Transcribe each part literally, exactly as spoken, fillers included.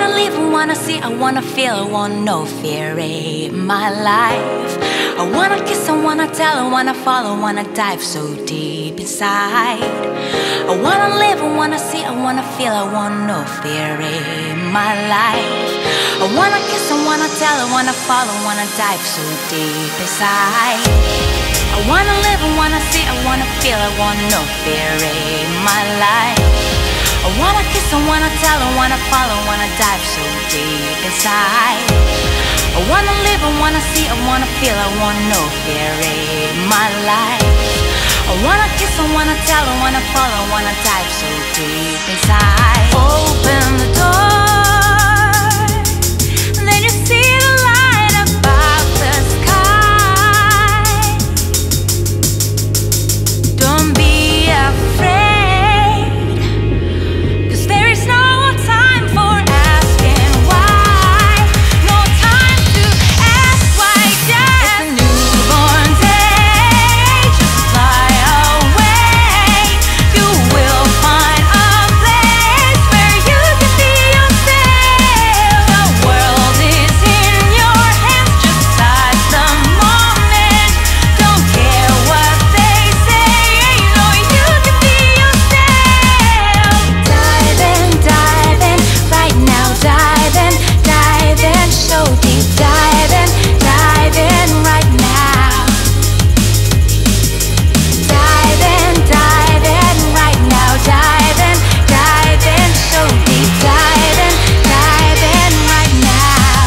wanna live, I wanna see, I wanna feel, I want no fear in my life. I wanna kiss, I wanna tell, I wanna follow, I wanna dive so deep inside. I wanna live, I wanna see, I wanna feel, I want no fear in my life. I wanna kiss, I wanna tell, I wanna follow, I wanna dive so deep inside. I wanna live, I wanna see, I wanna feel, I want no fear in my life. I wanna kiss, I wanna tell, I wanna follow, I wanna dive so deep inside. I wanna live, I wanna see, I wanna feel, I want no fear in my life. I wanna kiss, I wanna tell, I wanna follow, I wanna dive so deep inside. Open the door, then you see the light above the sky. Don't be afraid, 'cause there is no time for asking why. No time to ask why. Just it's a newborn day. Just fly away. You will find a place where you can be yourself. The world is in your hands. Just seize the moment. Don't care what they say. You know you can be yourself. Dive in, dive in, right now. Dive in, dive in, so deep. Dive in, dive in, right now. Dive in, dive in, right now. Dive in, dive in, so deep. Dive in, dive in, right now.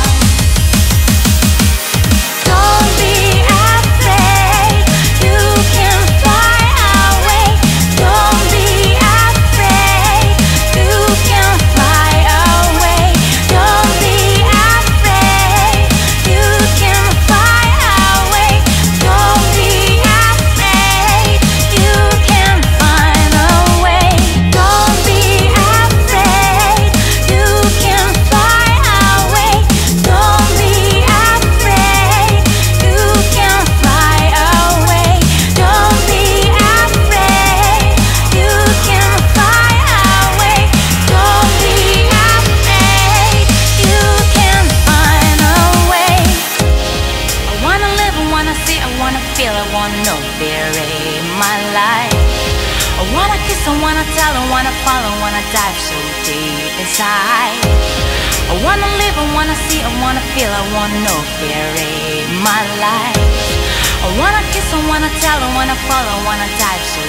Don't be afraid, you can fly away. Don't be afraid, you can fly away. Don't be afraid, you can fly away. Don't be afraid, you can find a way. Don't be afraid, you can fly away. Don't be afraid, you can fly away. Don't be afraid, you can fly away. Don't be afraid, you can find a way. I wanna live, I wanna see, I wanna feel, I want no fear in my life. I wanna kiss, I wanna tell, I wanna follow, I wanna dive so deep inside. I wanna live, I wanna see, I wanna feel, I want no fear in my life. I wanna kiss, I wanna tell, I wanna follow, I wanna dive so